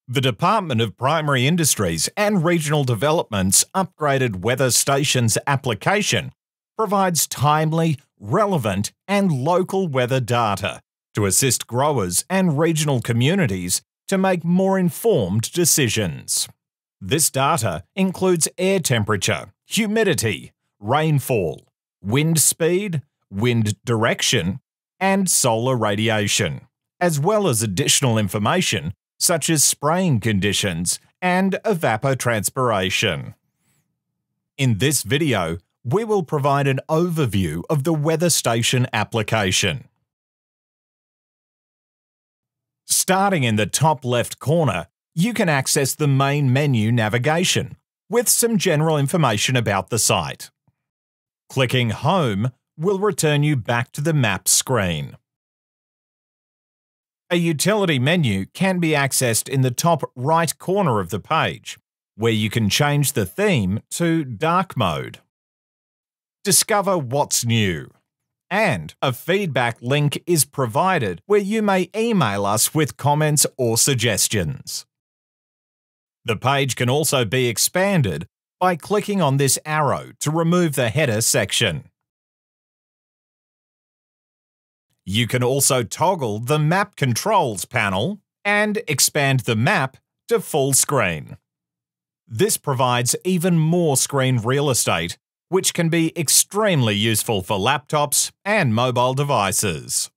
The Department of Primary Industries and Regional Development's upgraded weather stations application provides timely, relevant, and local weather data to assist growers and regional communities to make more informed decisions. This data includes air temperature, humidity, rainfall, wind speed, wind direction, and solar radiation, as well as additional information such as spraying conditions and evapotranspiration. In this video, we will provide an overview of the weather station application. Starting in the top left corner, you can access the main menu navigation with some general information about the site. Clicking Home will return you back to the map screen. A utility menu can be accessed in the top right corner of the page, where you can change the theme to dark mode. Discover what's new. And a feedback link is provided where you may email us with comments or suggestions. The page can also be expanded by clicking on this arrow to remove the header section. You can also toggle the Map Controls panel and expand the map to full screen. This provides even more screen real estate, which can be extremely useful for laptops and mobile devices.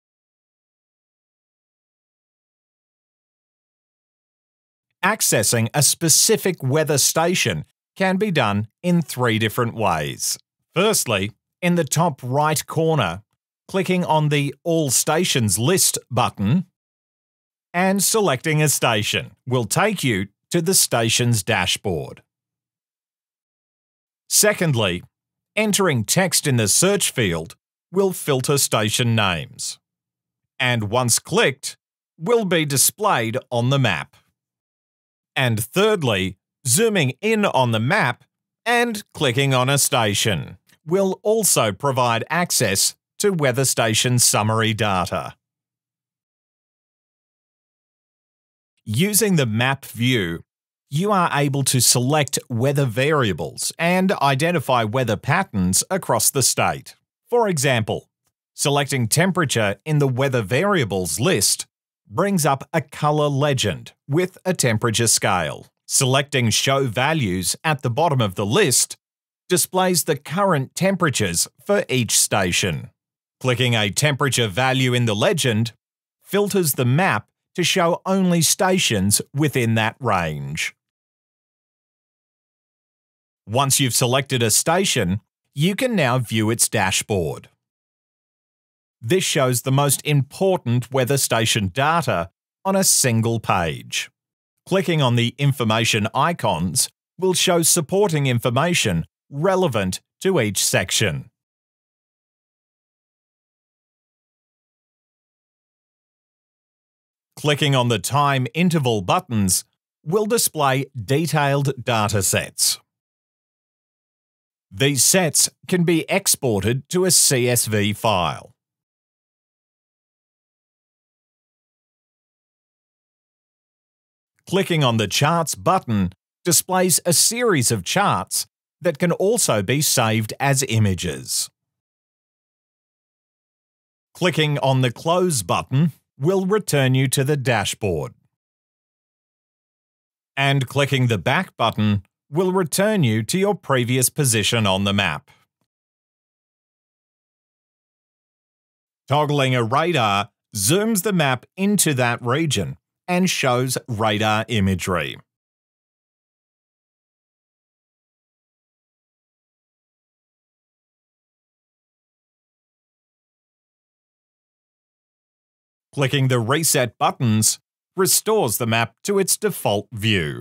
Accessing a specific weather station can be done in 3 different ways. Firstly, in the top right corner, clicking on the All Stations List button and selecting a station will take you to the station's dashboard. Secondly, entering text in the search field will filter station names, and once clicked, will be displayed on the map. And thirdly, zooming in on the map and clicking on a station will also provide access to weather station summary data. Using the map view, you are able to select weather variables and identify weather patterns across the state. For example, selecting temperature in the weather variables list brings up a color legend with a temperature scale. Selecting Show Values at the bottom of the list displays the current temperatures for each station. Clicking a temperature value in the legend filters the map to show only stations within that range. Once you've selected a station, you can now view its dashboard. This shows the most important weather station data on a single page. Clicking on the information icons will show supporting information relevant to each section. Clicking on the time interval buttons will display detailed datasets. These sets can be exported to a CSV file. Clicking on the Charts button displays a series of charts that can also be saved as images. Clicking on the Close button will return you to the dashboard. And clicking the Back button will return you to your previous position on the map. Toggling a radar zooms the map into that region and shows radar imagery. Clicking the Reset buttons restores the map to its default view.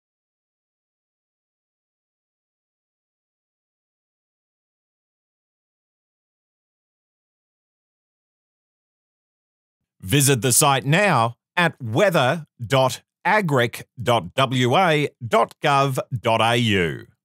Visit the site now at weather.agric.wa.gov.au.